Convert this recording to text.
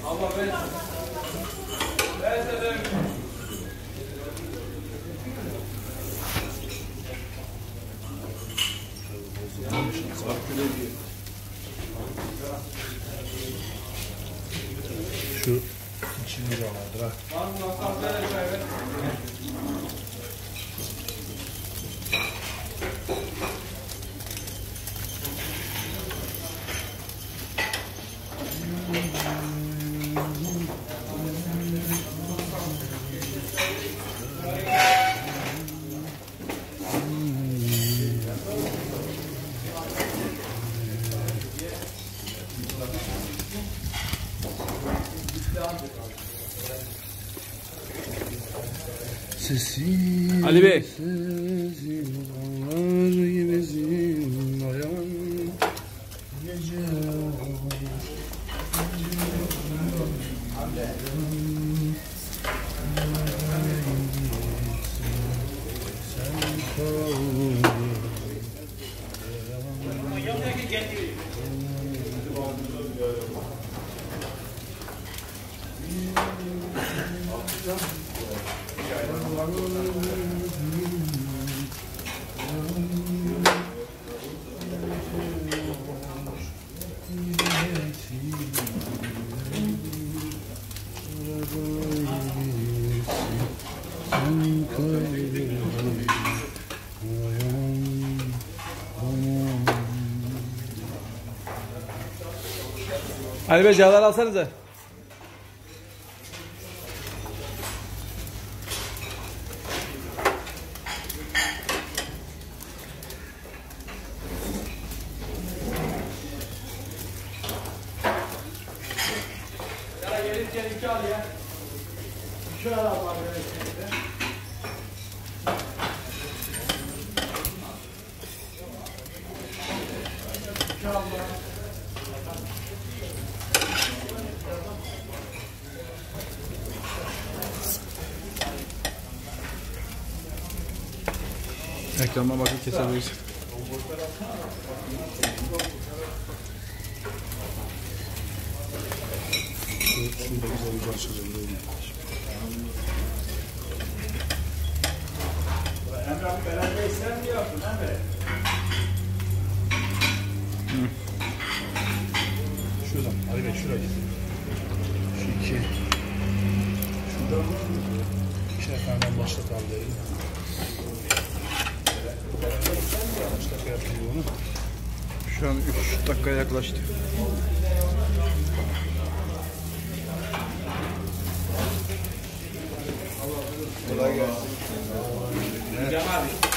Allah ben. Ben de. Şu içini de vardır ha. Sessiz, Ali Bey. sessiz dağlar gibisin dayan gece. Sen kal. Ali Bey cağlar alsanıza. Ya gelirken iki al ya. Şu al abi. Şu al. Ekrandan bakıp kesebiliriz. Şunu da güzel bir parçalayalım. Emre abi beraber ister mi yaptın Emre? Şuradan, Ali Bey şuraya git. Şu iki. Şuradan. İşine kaynağın başlat abi. Kaç dakika yapıyor onu? Şu an 3 dakikaya yaklaştı. Kolay gelsin. Cem abi.